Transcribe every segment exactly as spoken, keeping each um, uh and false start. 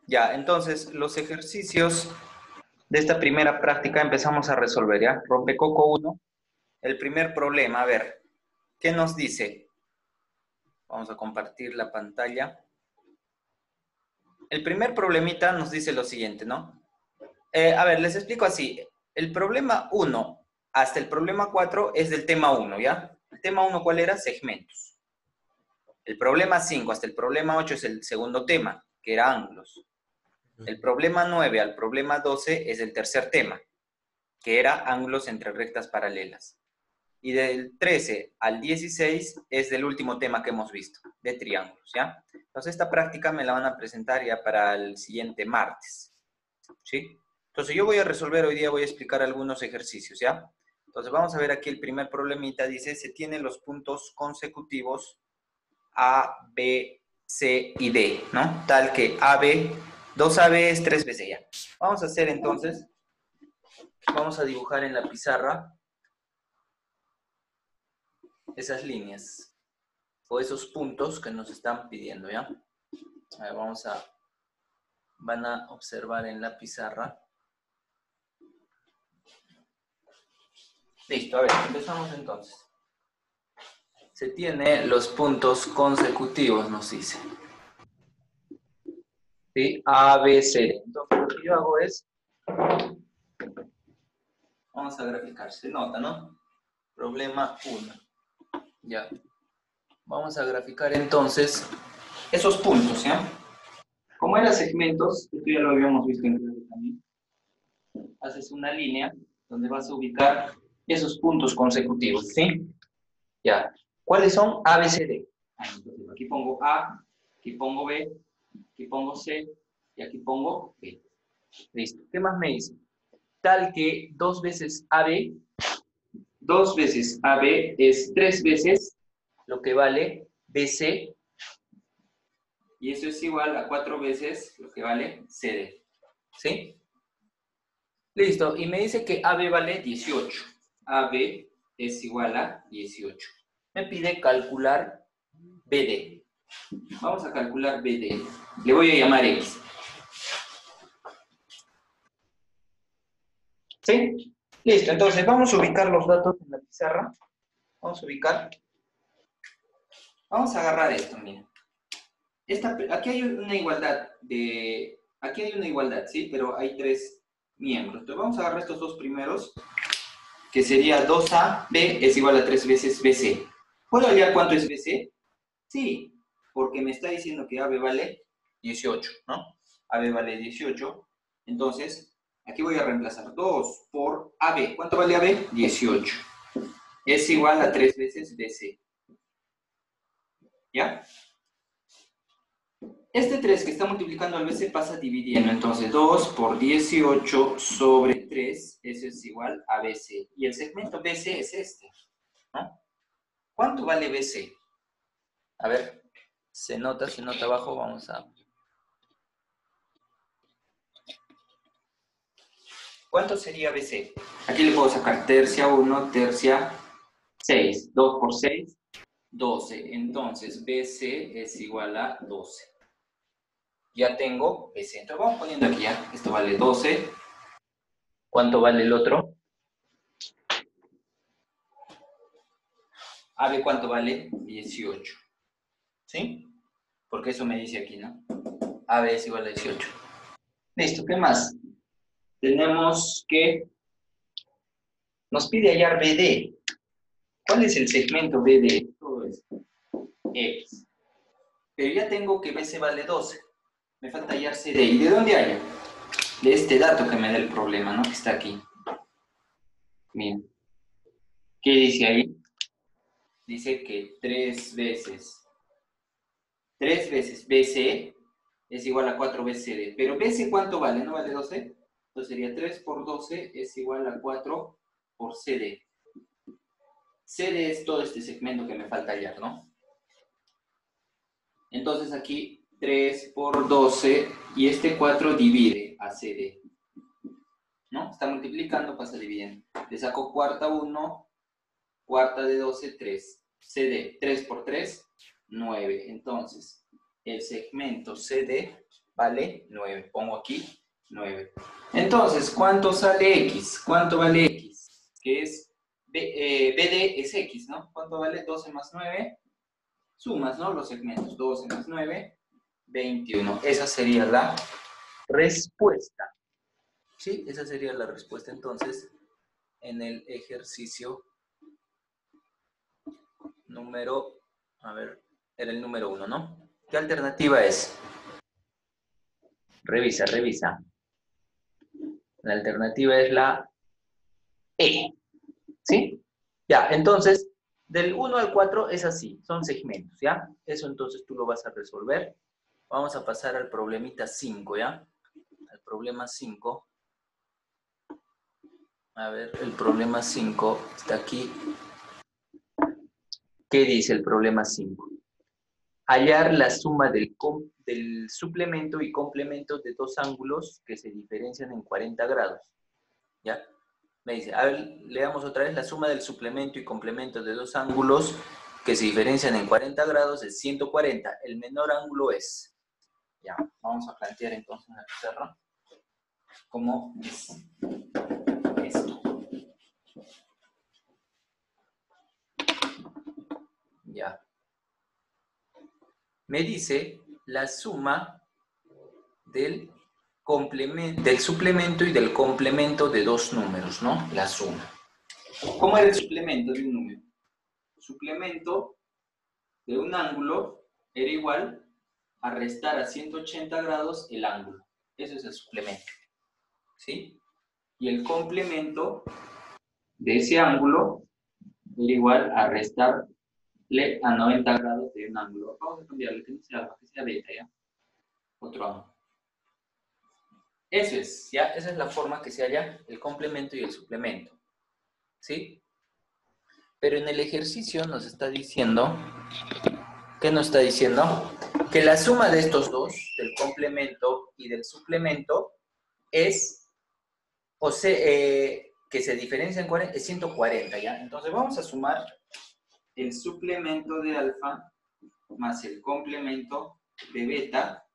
Ya, entonces los ejercicios de esta primera práctica empezamos a resolver, ¿ya? Rompecoco uno. El primer problema, a ver, ¿qué nos dice? Vamos a compartir la pantalla. El primer problemita nos dice lo siguiente, ¿no? Eh, a ver, les explico así. El problema uno hasta el problema cuatro es del tema uno, ¿ya? El tema uno, ¿cuál era? Segmentos. El problema cinco hasta el problema ocho es el segundo tema, que era ángulos. El problema nueve al problema doce es el tercer tema, que era ángulos entre rectas paralelas. Y del trece al dieciséis es del último tema que hemos visto, de triángulos, ¿ya? Entonces esta práctica me la van a presentar ya para el siguiente martes, ¿sí? Entonces yo voy a resolver hoy día, voy a explicar algunos ejercicios, ¿ya? Entonces vamos a ver aquí el primer problemita, dice, se tienen los puntos consecutivos A, B, C y D, ¿no? Tal que A B, dos A B es tres B C, ya. Vamos a hacer entonces, vamos a dibujar en la pizarra esas líneas o esos puntos que nos están pidiendo, ¿ya? A ver, vamos a, van a observar en la pizarra. Listo, a ver, empezamos entonces. Se tiene los puntos consecutivos, nos dice. ¿Sí? A, B, C. Entonces lo que yo hago es, vamos a graficar, se nota, ¿no? Problema uno. Ya. Vamos a graficar entonces esos puntos, ¿ya? Como eran segmentos, esto ya lo habíamos visto en clase también, haces una línea donde vas a ubicar esos puntos consecutivos, ¿sí? Ya. ¿Cuáles son? A, B, C, D. Entonces, aquí pongo A, aquí pongo B, aquí pongo C y aquí pongo B. Listo. ¿Qué más me dice? Tal que dos veces A B, dos veces A B es tres veces lo que vale B C, y eso es igual a cuatro veces lo que vale C D. ¿Sí? Listo. Y me dice que A B vale dieciocho. A B es igual a dieciocho. Me pide calcular B D. Vamos a calcular B D. Le voy a llamar X. ¿Sí? Listo. Entonces vamos a ubicar los datos en la pizarra. Vamos a ubicar. Vamos a agarrar esto, mira. Esta, aquí hay una igualdad de... Aquí hay una igualdad, ¿sí? Pero hay tres miembros. Entonces vamos a agarrar estos dos primeros, que sería dos A B es igual a tres veces B C. ¿Puedo hallar cuánto es B C? Sí, porque me está diciendo que A B vale dieciocho, ¿no? A B vale dieciocho. Entonces, aquí voy a reemplazar dos por A B. ¿Cuánto vale A B? dieciocho. Es igual a tres veces B C. ¿Ya? Este tres que está multiplicando al B C pasa dividiendo. Entonces, dos por dieciocho sobre tres, eso es igual a B C. Y el segmento B C es este, ¿no? ¿Cuánto vale B C? A ver, se nota, se nota abajo, vamos a... ¿Cuánto sería B C? Aquí le puedo sacar tercia uno, tercia seis. dos por seis, doce. Entonces, B C es igual a doce. Ya tengo B C. Entonces, vamos poniendo aquí ya. Esto vale doce. ¿Cuánto vale el otro? A B, ¿cuánto vale? dieciocho. ¿Sí? Porque eso me dice aquí, ¿no? A B es igual a dieciocho. Listo, ¿qué más? Tenemos que... Nos pide hallar B D. ¿Cuál es el segmento B D? Todo esto. X. Pero ya tengo que B C vale doce. Me falta hallar C D. ¿Y de dónde hallo? De este dato que me da el problema, ¿no? Que está aquí. Miren. ¿Qué dice ahí? Dice que tres veces. tres veces B C es igual a cuatro veces C D. Pero B C, ¿cuánto vale? ¿No vale doce? Entonces sería tres por doce es igual a cuatro por C D. C D es todo este segmento que me falta hallar, ¿no? Entonces aquí tres por doce y este cuatro divide a C D. ¿No? Está multiplicando, pasa dividiendo. Le saco cuarta uno, cuarta de doce, tres. C D, tres por tres, nueve. Entonces, el segmento C D vale nueve. Pongo aquí nueve. Entonces, ¿cuánto sale X? ¿Cuánto vale X? Que es, B, eh, B D es X, ¿no? ¿Cuánto vale doce más nueve? Sumas, ¿no? Los segmentos, doce más nueve, veintiuno. Esa sería la respuesta. ¿Sí? Esa sería la respuesta entonces en el ejercicio número, a ver, era el número uno, ¿no? ¿Qué alternativa es? Revisa, revisa. La alternativa es la E. ¿Sí? Ya, entonces, del uno al cuatro es así, son segmentos, ¿ya? Eso entonces tú lo vas a resolver. Vamos a pasar al problemita cinco, ¿ya? Al problema cinco. A ver, el problema cinco está aquí. ¿Qué dice el problema cinco? Hallar la suma del, del suplemento y complemento de dos ángulos que se diferencian en cuarenta grados. ¿Ya? Me dice, a ver, leamos otra vez, la suma del suplemento y complemento de dos ángulos que se diferencian en cuarenta grados es ciento cuarenta. El menor ángulo es. Ya, vamos a plantear entonces en la pizarra cómo es esto. Ya. Me dice la suma del, del suplemento y del complemento de dos números, ¿no? La suma. ¿Cómo era el suplemento de un número? Suplemento de un ángulo era igual a restar a ciento ochenta grados el ángulo. Eso es el suplemento. ¿Sí? Y el complemento de ese ángulo era igual a restarle a noventa grados de un ángulo. Vamos a cambiarle, que no sea alfa, que sea beta, ¿ya? Otro ángulo. Eso es, ¿ya? Esa es la forma que se halla el complemento y el suplemento. ¿Sí? Pero en el ejercicio nos está diciendo, ¿qué nos está diciendo? Que la suma de estos dos, del complemento y del suplemento, es, o sea, eh, que se diferencia en cuarenta, es ciento cuarenta, ¿ya? Entonces vamos a sumar el suplemento de alfa más el complemento de beta,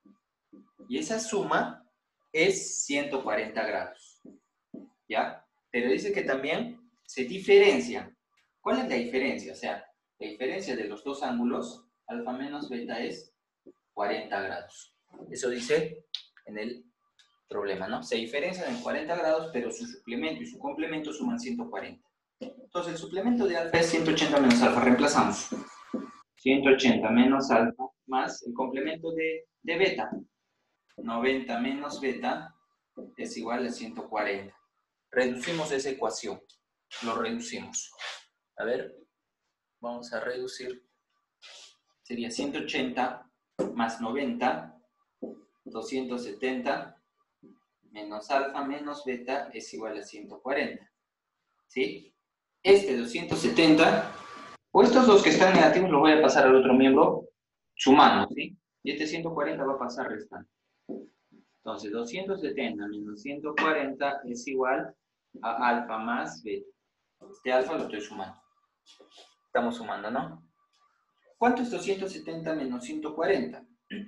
y esa suma es ciento cuarenta grados, ¿ya? Pero dice que también se diferencia. ¿Cuál es la diferencia? O sea, la diferencia de los dos ángulos, alfa menos beta, es cuarenta grados. Eso dice en el problema, ¿no? Se diferencian en cuarenta grados, pero su suplemento y su complemento suman ciento cuarenta. Entonces, el suplemento de alfa es ciento ochenta menos alfa. Reemplazamos. ciento ochenta menos alfa más el complemento de, de beta. noventa menos beta es igual a ciento cuarenta. Reducimos esa ecuación. Lo reducimos. A ver, vamos a reducir. Sería ciento ochenta más noventa, doscientos setenta, menos alfa menos beta es igual a ciento cuarenta. ¿Sí? Este doscientos setenta, o estos dos que están negativos, los voy a pasar al otro miembro sumando, ¿sí? Y este ciento cuarenta va a pasar restando. Entonces, doscientos setenta menos ciento cuarenta es igual a alfa más beta. Este alfa lo estoy sumando. Estamos sumando, ¿no? ¿Cuánto es doscientos setenta menos ciento cuarenta?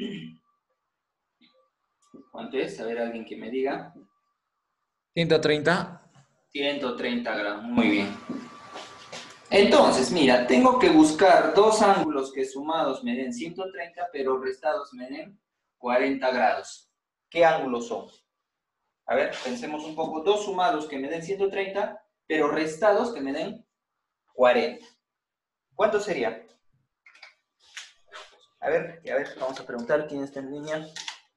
¿Cuánto es? A ver, alguien que me diga. ciento treinta. ciento treinta grados, muy bien. Entonces, mira, tengo que buscar dos ángulos que sumados me den ciento treinta, pero restados me den cuarenta grados. ¿Qué ángulos son? A ver, pensemos un poco. Dos sumados que me den ciento treinta, pero restados que me den cuarenta. ¿Cuánto sería? A ver, a ver, vamos a preguntar quién está en línea.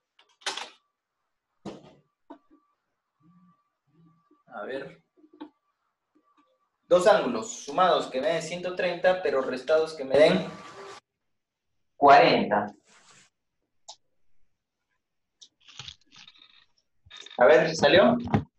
A ver. Dos ángulos sumados que me den ciento treinta, pero restados que me den cuarenta. A ver, ¿salió?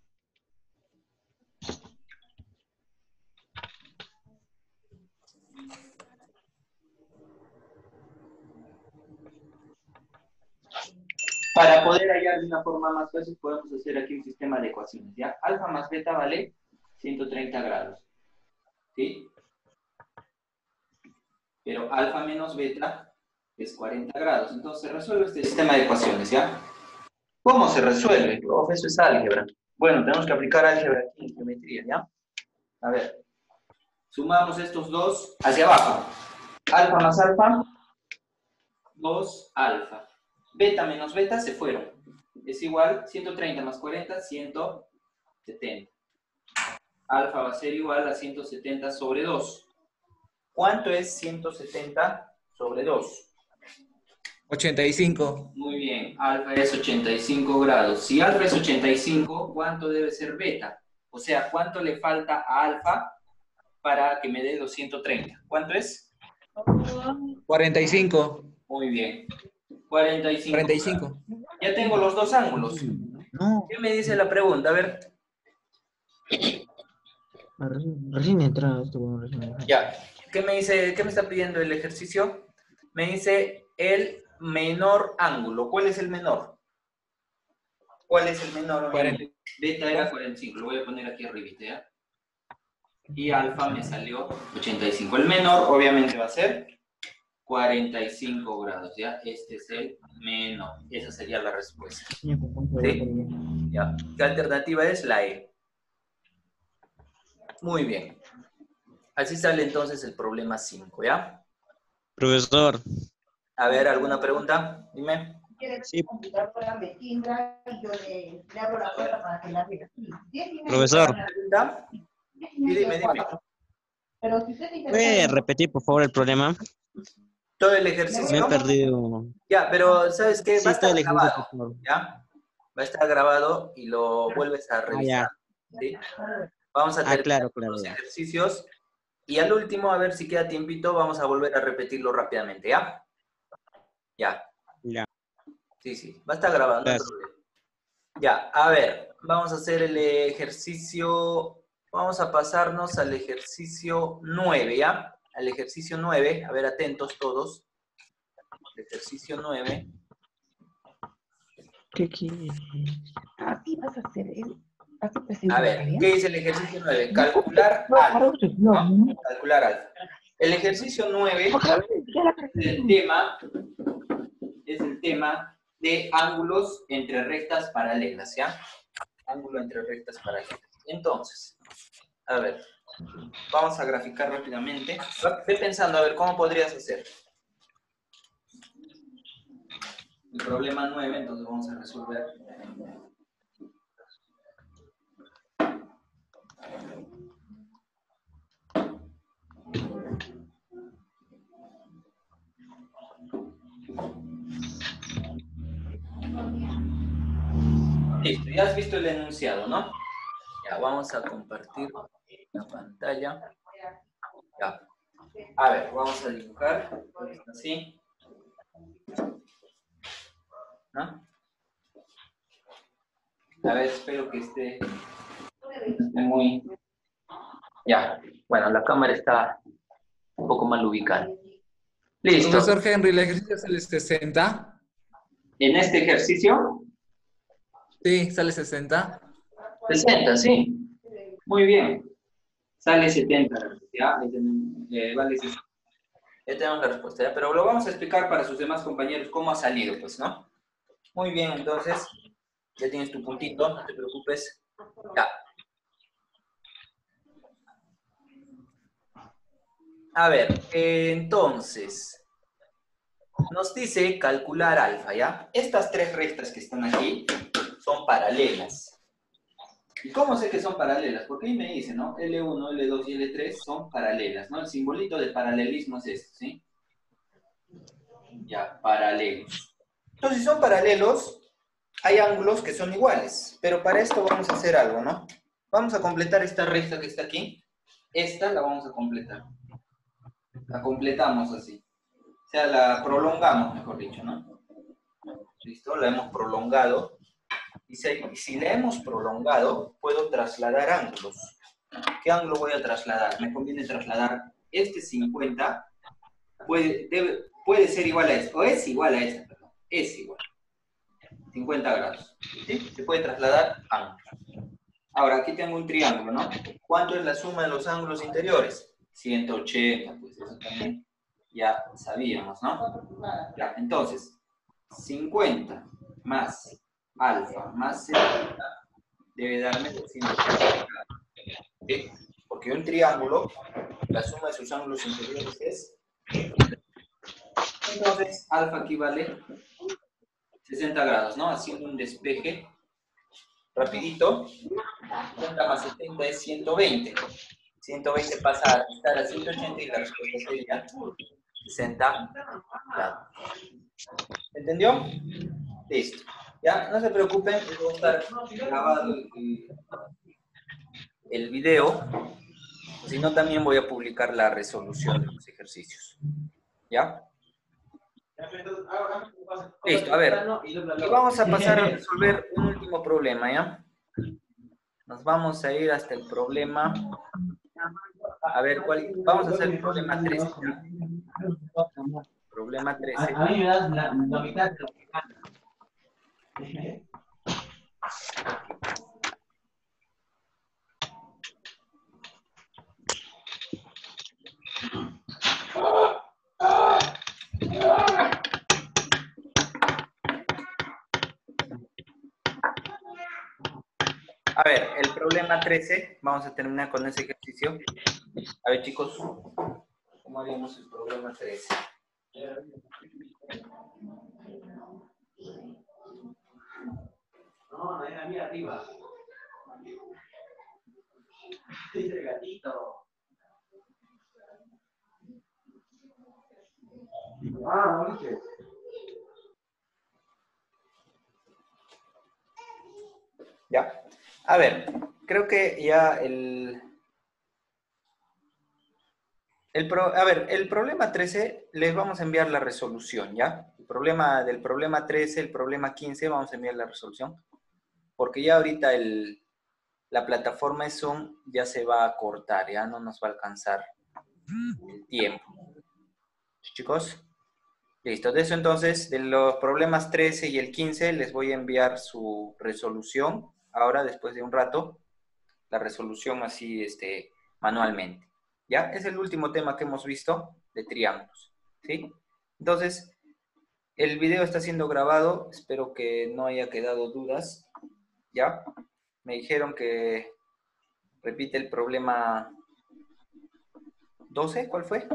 Para poder hallar de una forma más fácil, podemos hacer aquí un sistema de ecuaciones, ¿ya? Alfa más beta vale ciento treinta grados, ¿sí? Pero alfa menos beta es cuarenta grados. Entonces resuelve este sistema de ecuaciones, ¿ya? ¿Cómo se resuelve? Profe, eso es álgebra. Bueno, tenemos que aplicar álgebra aquí en geometría, ¿ya? A ver, sumamos estos dos hacia abajo. Alfa más alfa, dos alfa. Beta menos beta se fueron. Es igual, ciento treinta más cuarenta, ciento setenta. Alfa va a ser igual a ciento setenta sobre dos. ¿Cuánto es ciento setenta sobre dos? ochenta y cinco. Muy bien, alfa es ochenta y cinco grados. Si alfa es ochenta y cinco, ¿cuánto debe ser beta? O sea, ¿cuánto le falta a alfa para que me dé doscientos treinta? ¿Cuánto es? cuarenta y cinco. Muy bien. cuarenta y cinco. cuarenta y cinco. Ya tengo los dos ángulos. No, ¿Qué me dice la pregunta? A ver. recién, recién entra esto, bueno, recién entra. Ya. ¿Qué me dice? ¿Qué me está pidiendo el ejercicio? Me dice el menor ángulo. ¿Cuál es el menor? ¿Cuál es el menor? cuarenta. Beta era cuarenta y cinco. Lo voy a poner aquí arriba, ¿ya? Y alfa me salió ochenta y cinco. El menor, obviamente, va a ser cuarenta y cinco grados, ¿ya? Este es el menor. Esa sería la respuesta. Sí. ¿Ya? ¿Qué alternativa es? La E. Muy bien. Así sale entonces el problema cinco, ¿ya? Profesor, A ver, ¿alguna pregunta? Dime. sí, y yo le, le abro la puerta para que la vea. profesor, ¿Pregunta? Sí, dime, dime. Pero si usted te ¿puede interesa, repetir por favor el problema? Todo el Me he ejercicio. perdido. Ya, pero ¿sabes qué? Sí, Va a está estar el ejercicio, grabado, por favor. ¿ya? Va a estar grabado y lo vuelves a revisar. ¿Sí? Vamos a Ah, terminar claro, con claro, los ya. ejercicios. Y al último, a ver si queda tiempito, vamos a volver a repetirlo rápidamente, ¿ya? Ya. Ya. Sí, sí. Va a estar grabado, no hay Gracias. problema. Ya, a ver, vamos a hacer el ejercicio, vamos a pasarnos al ejercicio nueve, ¿ya? Al ejercicio nueve, a ver, atentos todos. El ejercicio nueve. ¿Qué quieres? así vas a hacer. ¿eh? Así te A sientes ver, bien. ¿qué dice el ejercicio nueve? Calcular alfa, ¿no? Calcular alfa. El ejercicio nueve es el tema, es el tema de ángulos entre rectas paralelas, ¿ya? Ángulo entre rectas paralelas. Entonces, a ver, vamos a graficar rápidamente. Ve pensando, a ver, ¿cómo podrías hacer? El problema nueve, entonces vamos a resolver. Listo, ya has visto el enunciado, ¿no? Ya, vamos a compartir la pantalla. Ya. A ver, vamos a dibujar. Así. ¿No? A ver, espero que esté, esté muy... Ya. Bueno, la cámara está un poco mal ubicada. Listo. Profesor Henry, ¿el ejercicio sale sesenta? En este ejercicio, Sí, sale sesenta. sesenta, sí. Muy bien. Sale setenta. Ya, ahí tenemos, eh, vale sesenta. Ya tenemos la respuesta, ¿ya? Pero lo vamos a explicar para sus demás compañeros cómo ha salido, pues, ¿no? Muy bien, entonces, ya tienes tu puntito, no te preocupes. Ya. A ver, eh, entonces, nos dice calcular alfa, ¿ya? Estas tres rectas que están aquí son paralelas. ¿Y cómo sé que son paralelas? Porque ahí me dice, ¿no? L uno, L dos y L tres son paralelas, ¿no? El simbolito de paralelismo es esto, ¿sí? Ya, paralelos. Entonces, si son paralelos, hay ángulos que son iguales. Pero para esto vamos a hacer algo, ¿no? Vamos a completar esta recta que está aquí. Esta la vamos a completar. La completamos así. O sea, la prolongamos, mejor dicho, ¿no? ¿Listo? La hemos prolongado. Y si, si la hemos prolongado, puedo trasladar ángulos. ¿Qué ángulo voy a trasladar? Me conviene trasladar este cincuenta. Puede, debe, puede ser igual a este. O es igual a este, perdón. Es igual. cincuenta grados. ¿Sí? Se puede trasladar ángulos. Ahora, aquí tengo un triángulo, ¿no? ¿Cuánto es la suma de los ángulos interiores? ciento ochenta, pues eso también ya sabíamos, ¿no? Ya, entonces, cincuenta más alfa más setenta debe darme doscientos treinta. ¿Sí? Porque un triángulo, la suma de sus ángulos interiores es... Entonces, alfa equivale sesenta grados, ¿no? Haciendo un despeje rapidito. cincuenta más setenta es ciento veinte. ciento veinte pasa a estar a ciento ochenta y la respuesta sería sesenta grados. ¿Entendió? Listo. Ya, no se preocupen, voy a estar grabado el, el video, sino también voy a publicar la resolución de los ejercicios. ¿Ya? Listo, a ver. Y vamos a pasar a resolver un último problema, ¿ya? Nos vamos a ir hasta el problema. A ver, ¿cuál? Vamos a hacer el problema trece. ¿Ya? Problema trece. A mí me das la, la mitad de lo que gana. A ver, el problema trece, vamos a terminar con ese ejercicio. A ver, chicos, ¿cómo haríamos el problema trece? No, era mí arriba. Dice el gatito. Ah, Mauricio. Ya. A ver, creo que ya el... el pro, a ver, el problema trece, les vamos a enviar la resolución, ¿ya? El problema del problema trece, el problema quince, vamos a enviar la resolución. Porque ya ahorita el, la plataforma de Zoom ya se va a cortar, ya no nos va a alcanzar el tiempo. Chicos, listo. De eso entonces, de los problemas trece y el quince, les voy a enviar su resolución. Ahora, después de un rato, la resolución así, este, manualmente. ¿Ya? Es el último tema que hemos visto de triángulos. ¿Sí? Entonces, el video está siendo grabado. Espero que no haya quedado dudas. ¿Ya? Me dijeron que repite el problema doce. ¿Cuál fue?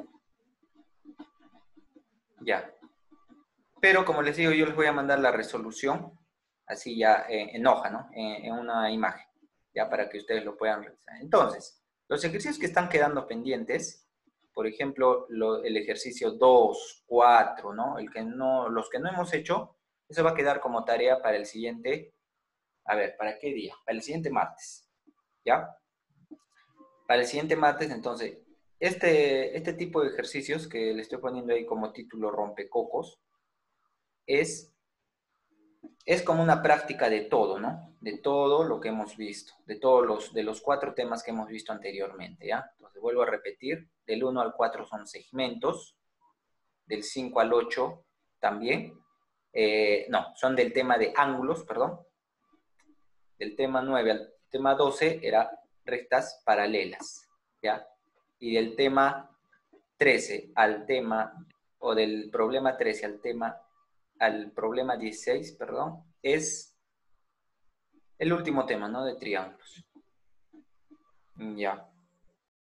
Ya. Pero como les digo, yo les voy a mandar la resolución. Así ya eh, en hoja, ¿no? En, en una imagen. Ya para que ustedes lo puedan realizar. Entonces, los ejercicios que están quedando pendientes, por ejemplo, lo, el ejercicio dos, cuatro, ¿no? El que no, los que no hemos hecho, eso va a quedar como tarea para el siguiente, a ver, ¿para qué día? Para el siguiente martes, ¿ya? Para el siguiente martes, entonces, este, este tipo de ejercicios que le estoy poniendo ahí como título rompecocos, es... es como una práctica de todo, ¿no? De todo lo que hemos visto, de todos los, de los cuatro temas que hemos visto anteriormente, ¿ya? Entonces, vuelvo a repetir, del uno al cuatro son segmentos, del cinco al ocho también, eh, no, son del tema de ángulos, perdón, del tema nueve al tema doce era rectas paralelas, ¿ya? Y del tema trece al tema, o del problema trece al tema al problema dieciséis, perdón, es el último tema, ¿no? De triángulos. Ya.